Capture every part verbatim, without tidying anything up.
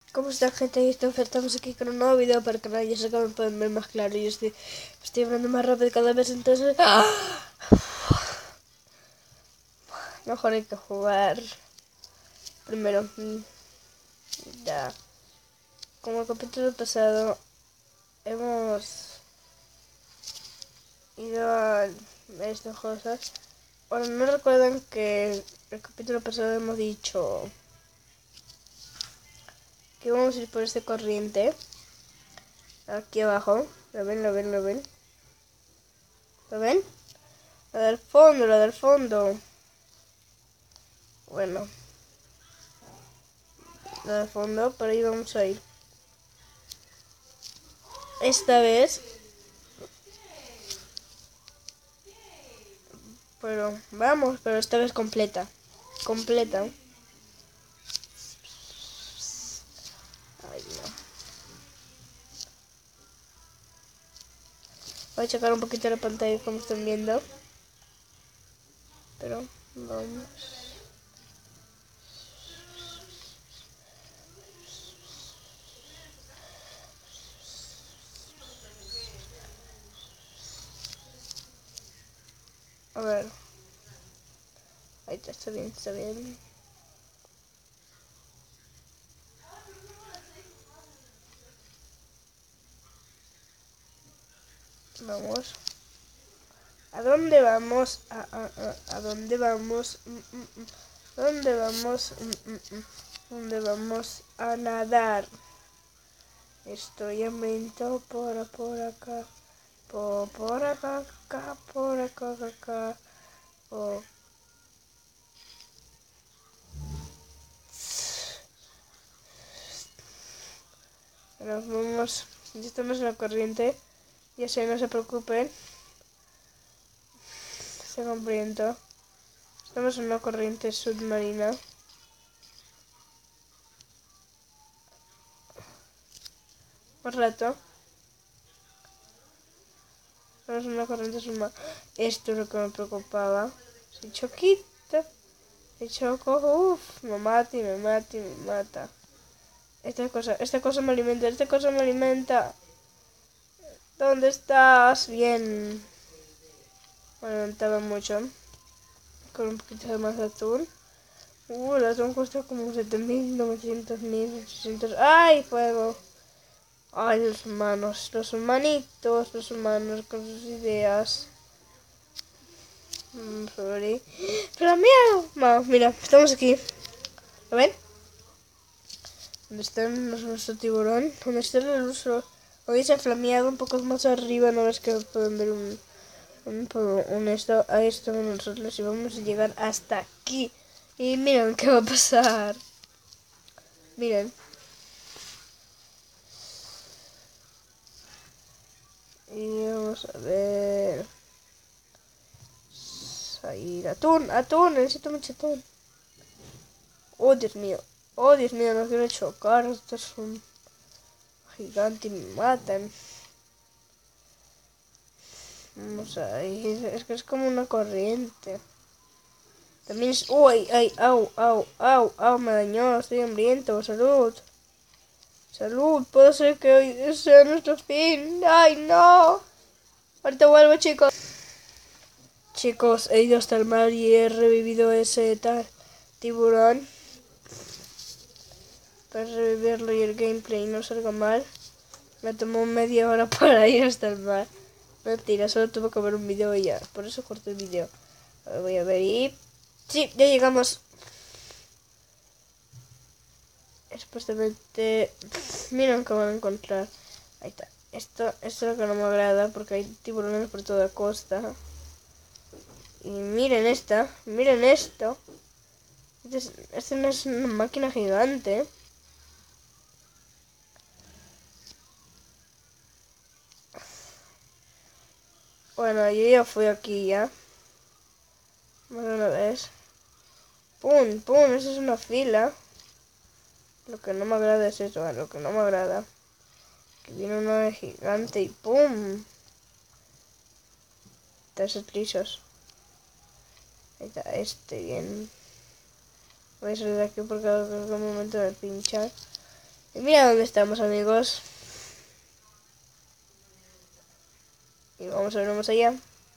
¿Cómo está, gente? Y estamos aquí con un nuevo video para el canal. Ya sé que me pueden ver más claro. Yo estoy, estoy hablando más rápido cada vez, entonces ¡ah! Mejor hay que jugar primero. Ya, como el capítulo pasado hemos ido a estas cosas. Bueno, no recuerdan que el capítulo pasado hemos dicho que vamos a ir por este corriente aquí abajo. ¿Lo ven? ¿Lo ven? ¿Lo ven? ¿Lo ven? La del fondo, la del fondo. Bueno, la del fondo, por ahí vamos a ir. Esta vez, pero vamos, pero esta vez completa. Completa. Ay, no. Voy a checar un poquito la pantalla como están viendo. Pero vamos. A ver. Ahí está, está bien, está bien. Vamos. ¿A dónde vamos? ¿A, a, a, a dónde vamos? Mm, mm, mm. ¿A dónde vamos? Mm, mm, mm. ¿Dónde vamos a nadar? Estoy hambriento por, por acá. Por, por acá, acá, por acá, acá. Por... Nos vamos, ya estamos en la corriente. Ya sé, no se preocupen. Se hambriento. Estamos en una corriente submarina. Un rato. Estamos en una corriente submarina. Esto es lo que me preocupaba. Si choquita. Si choco, uff, me mata y me mata y me mata. Esta cosa, esta cosa me alimenta, esta cosa me alimenta. ¿Dónde estás? Bien. Me alimentaba mucho. Con un poquito de más de atún. Uh, el atún cuesta como siete mil, novecientos mil, ochocientos. ¡Ay, fuego! Ay, los humanos, los humanitos, los humanos con sus ideas. Mm, sorry. Pero mira, no, mira, estamos aquí. ¿Lo ven? ¿Dónde está nuestro tiburón? ¿Dónde está el uso? Hoy dice flameado un poco más arriba, no ves que pueden ver un, un, un esto, a esto nosotros y vamos a llegar hasta aquí. Y miren qué va a pasar. Miren. Y vamos a ver. Ahí, atún, atún, necesito mucho atún. Oh, Dios mío. Oh, Dios mío, no quiero chocar. Esto es un gigante y me matan. Vamos ahí. Es que es como una corriente. También es... Uy, ay, au, au, au, au, me dañó. Estoy hambriento. Salud. Salud. Puede ser que hoy sea nuestro fin. Ay, no. Ahorita vuelvo, chicos. Chicos, he ido hasta el mar y he revivido ese tal tiburón. Para revivirlo y el gameplay no salga mal. Me tomó media hora para ir hasta el mar. Mentira, solo tuve que ver un video y ya. Por eso corté el video. A ver, voy a ver y... Sí, ya llegamos. Supuestamente... Miren cómo van a encontrar. Ahí está. Esto, esto es lo que no me agrada porque hay tiburones por toda costa. Y miren esta. Miren esto. Este, es, este no es una máquina gigante. Bueno, yo ya fui aquí ya. Más de una vez. ¡Pum! ¡Pum! Eso es una fila. Lo que no me agrada es eso. Lo que no me agrada. Que viene uno de gigante y ¡pum! Tres lisos. Ahí está este bien. Voy a salir de aquí porque en algún momento me pincha. Y mira dónde estamos, amigos. Y vamos a ver más allá.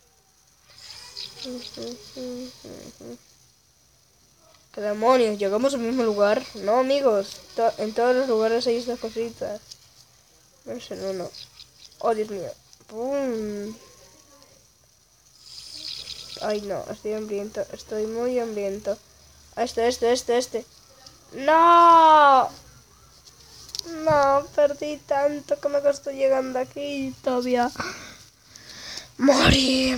¿Qué demonios? ¿Llegamos al mismo lugar? No, amigos. To en todos los lugares hay estas cositas. No es en uno. Oh, Dios mío. ¡Pum! Ay, no. Estoy hambriento. Estoy muy hambriento. Este, este, este, este. ¡No! No, perdí tanto que me costó llegando aquí todavía. Morí.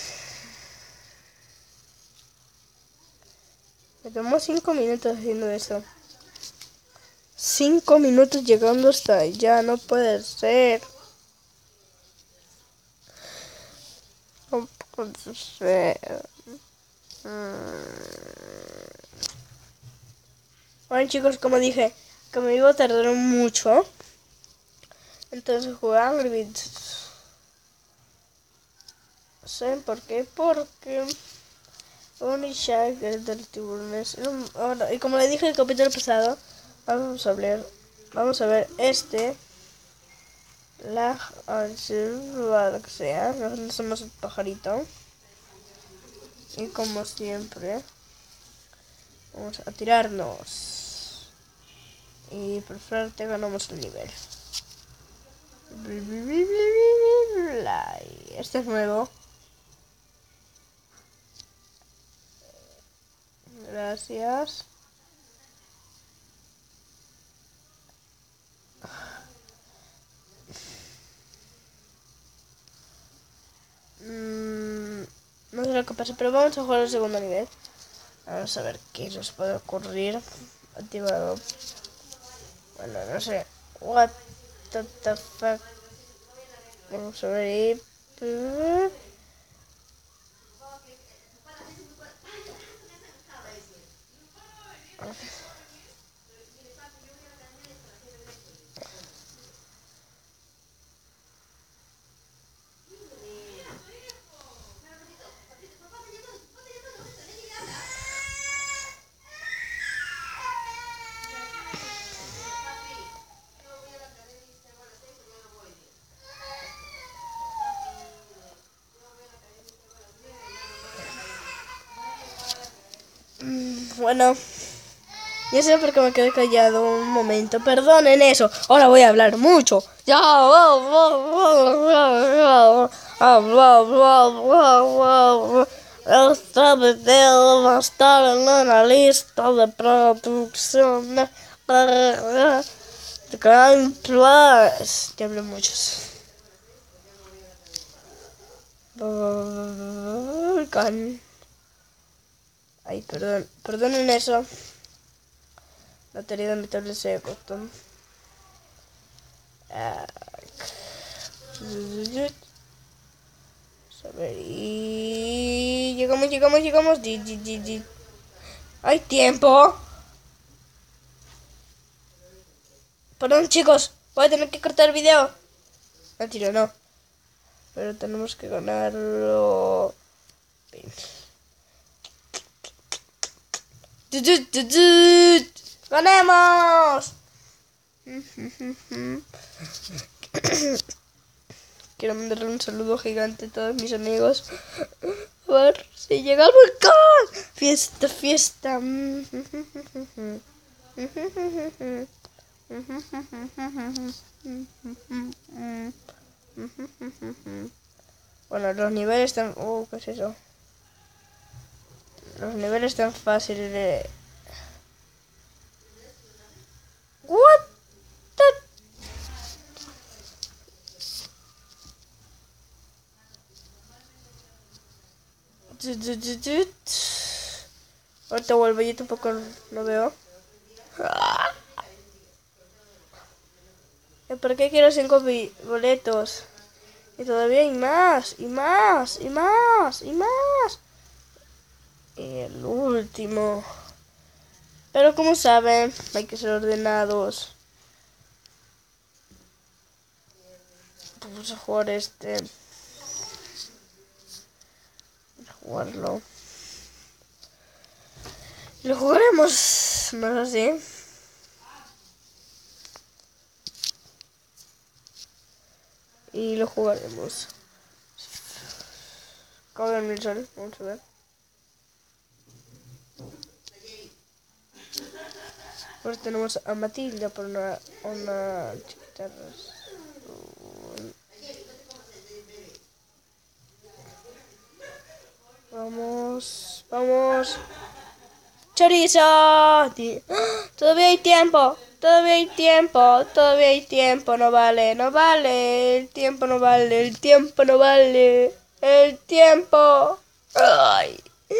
Me tomó cinco minutos haciendo eso. Cinco minutos llegando hasta allá. No puede ser. No puede ser. Bueno, chicos, como dije, que me iba a tardar mucho. Entonces jugué a Angry Birds. ¿Saben por qué? Porque Bonnie Shark es del tiburones. Y como le dije en el capítulo pasado, vamos a ver, vamos a ver este. La lo que sea. Nosotros somos el pajarito. Y como siempre, vamos a tirarnos. Y por suerte ganamos el nivel. Este es nuevo. Gracias. Mm, no sé lo que pasa, pero vamos a jugar el segundo nivel. Vamos a ver qué nos puede ocurrir. Activado. Bueno, no sé. What the fuck. Vamos a ver. Bueno, ya sé por qué me quedé callado un momento. Perdonen eso. Ahora voy a hablar mucho. Ya. Este video va a estar en una lista de producción de Crime Plus. Ya hablé muchos. Volcán. Ay, perdón, perdonen eso. La teoría de meterle ese botón. A ver, y llegamos, llegamos, llegamos. ¡Hay tiempo! Perdón, chicos, voy a tener que cortar el video. Mentira, no. Pero tenemos que ganarlo. ¡Ganemos! Quiero mandarle un saludo gigante a todos mis amigos. A ver si llega el volcán. Fiesta, fiesta. Bueno, los niveles están... Oh, ¿qué es eso? Los niveles están fáciles de... What the... Ahorita vuelvo, yo tampoco lo veo. ¿Por qué quiero cinco boletos? Y todavía hay más, y más, y más, y más. Y el último. Pero como saben, hay que ser ordenados. Vamos a jugar este. Vamos a jugarlo. Lo jugaremos más así. y lo jugaremos. Acabo de dormir el sol, vamos a ver. Pues tenemos a Matilda por una, una chiquita. Vamos, vamos. ¡Chorizo! Todavía hay tiempo, todavía hay tiempo, todavía hay tiempo. No vale, no vale, el tiempo no vale, el tiempo no vale, el tiempo. Ay.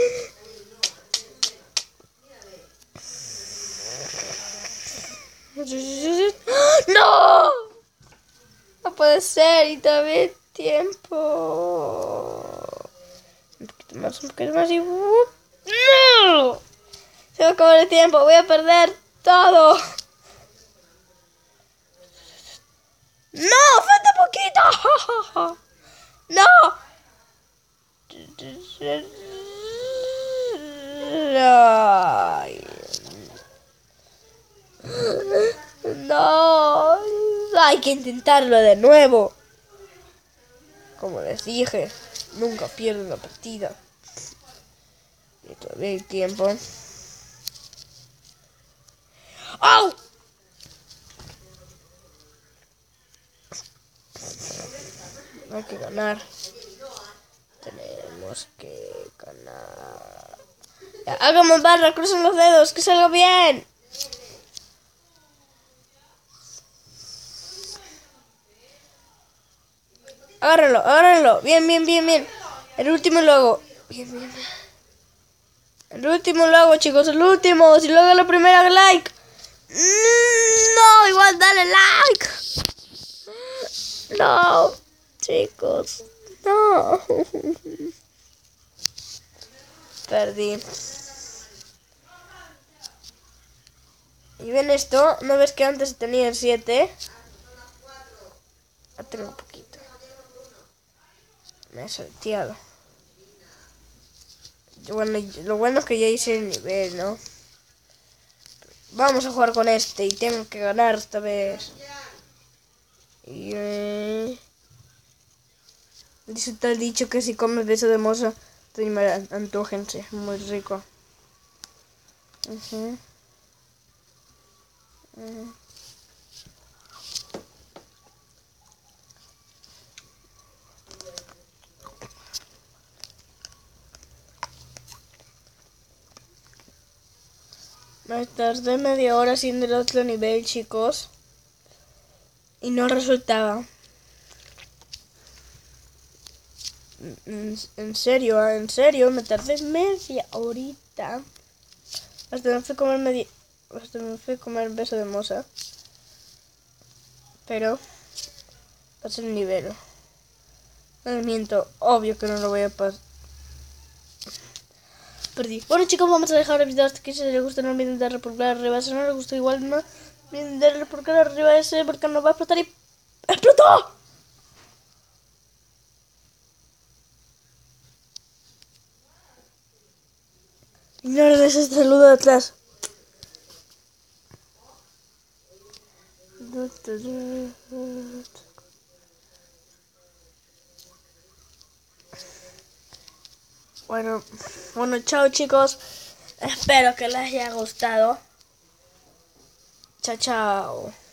¡No! No puede ser, y todavía hay tiempo. Un poquito más, un poquito más y... ¡No! Se va a acabar el tiempo, voy a perder todo. ¡No! ¡Falta poquito! ¡No! Ay. No, hay que intentarlo de nuevo. Como les dije, nunca pierdo la partida. Y todavía hay tiempo. ¡Au! Hay que ganar. Tenemos que ganar. Ya, hagamos barra, crucen los dedos, que salga bien. Agárrenlo, agárrenlo. Bien, bien, bien, bien. El último lo hago. Bien, bien, bien. El último lo hago, chicos. El último. Si lo hago la primera, like. No, igual dale like. No, chicos. No. Perdí. Y ven esto. ¿No ves que antes tenía el siete? Ya tengo un poquito. Me he salteado. Bueno, lo bueno es que ya hice el nivel, ¿no? Vamos a jugar con este y tengo que ganar esta vez. Y eh... dice tal dicho que si comes beso de moza, te antójense, muy rico. Uh-huh. Uh-huh. Me tardé media hora haciendo el otro nivel, chicos. Y no resultaba. En, en serio, en serio, me tardé media horita. Hasta me fui a comer media... Hasta me fui a comer beso de moza. Pero... pasé el nivel. No me miento, obvio que no lo voy a pasar. Perdí. Bueno, chicos, vamos a dejar el video hasta aquí. Si les gusta, no olviden darle por clic arriba. Si no les gusta, igual no olviden darle por clic arriba ese, porque nos va a explotar y... ¡explotó! Ignoren ese saludo de atrás. Bueno, bueno, chao, chicos. Espero que les haya gustado. Chao, chao.